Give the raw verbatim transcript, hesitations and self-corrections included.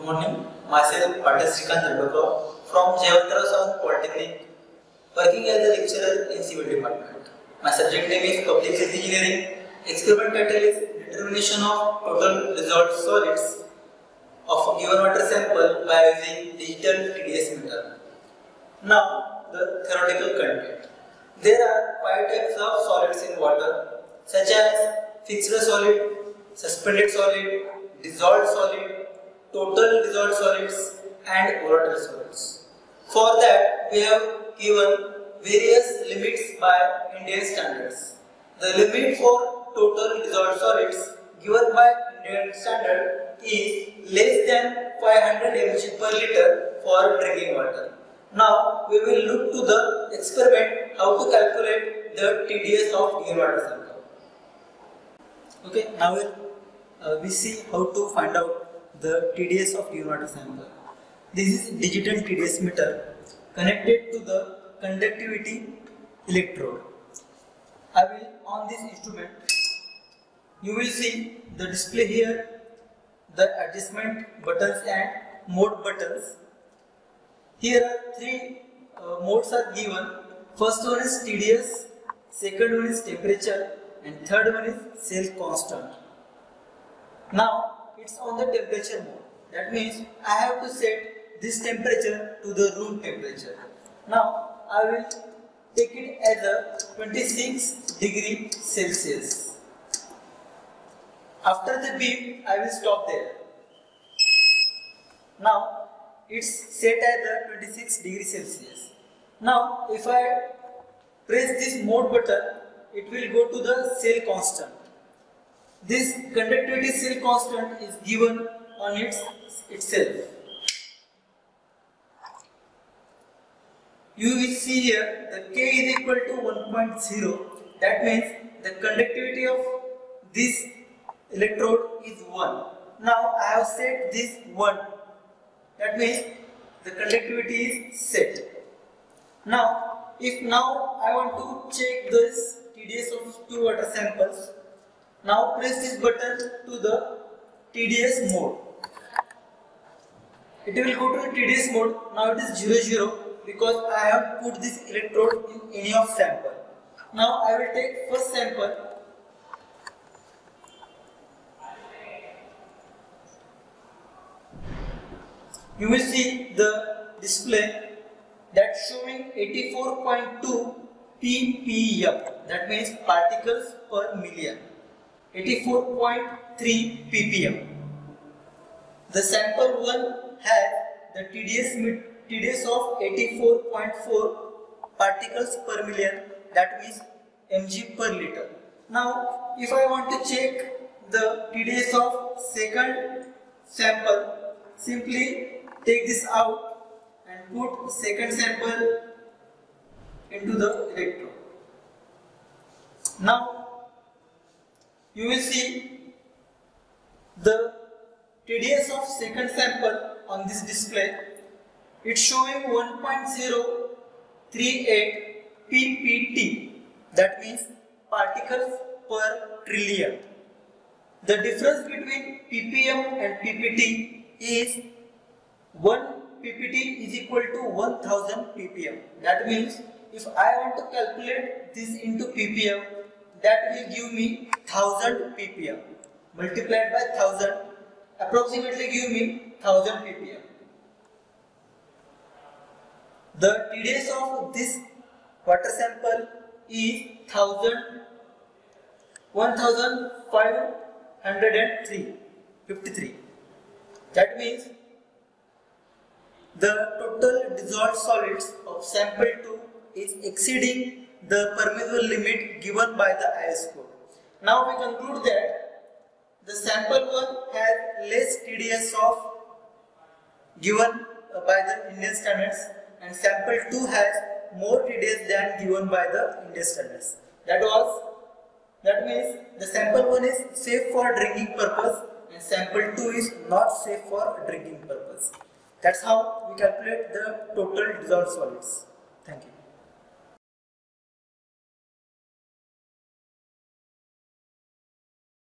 Good morning. Myself Patil from Jaywantrao Sawant Polytechnic, working as a lecturer in civil department. My subject name is Public Health Engineering. Experiment title is Determination of Total Dissolved Solids of a given water sample by using digital T D S meter. Now, the theoretical content. There are five types of solids in water, such as fixed solid, suspended solid, dissolved solid, total dissolved solids, and volatile solids. For that, we have given various limits by Indian standards. The limit for total dissolved solids given by Indian standard is less than five hundred milligrams per liter for drinking water. Now, we will look to the experiment how to calculate the T D S of given water sample. Okay, now we'll, uh, we see how to find out the T D S of given water sample. This is digital T D S meter connected to the conductivity electrode. I will on this instrument, you will see the display here, the adjustment buttons and mode buttons. Here are three uh, modes are given. First one is T D S, second one is temperature, and third one is cell constant. Now it's on the temperature mode. That means I have to set this temperature to the room temperature. Now I will take it as a twenty-six degree Celsius. After the beep, I will stop there. Now it's set as a twenty-six degree Celsius. Now if I press this mode button, it will go to the cell constant. This conductivity cell constant is given on its itself. You will see here the K is equal to one point zero. That means the conductivity of this electrode is one. Now I have set this one. That means the conductivity is set. Now, if now I want to check this T D S of two water samples, now press this button to the T D S mode. It will go to the T D S mode. Now it is zero zero because I have put this electrode in any of sample. Now I will take first sample. You will see the display that showing eighty-four point two P P M. That means particles per million. eighty-four point three P P M. The sample one has the T D S, T D S of eighty-four point four particles per million, that means mg per liter. Now, if I want to check the T D S of second sample, simply take this out and put second sample into the electrode. Now, you will see the T D S of second sample on this display. It's showing one point zero three eight P P T. That means particles per trillion. The difference between P P M and P P T is one P P T is equal to one thousand P P M. That means if I want to calculate this into P P M, that will give me one thousand P P M multiplied by one thousand, approximately give me one thousand P P M. The T D S of this water sample is one thousand five hundred fifty-three. That means the total dissolved solids of sample two is exceeding the permissible limit given by the I S code. Now we conclude that the sample one has less T D S of given by the Indian standards, and sample two has more T D S than given by the Indian standards. That was that means the sample one is safe for drinking purpose and sample two is not safe for drinking purpose. That's how we calculate the total dissolved solids. Thank you.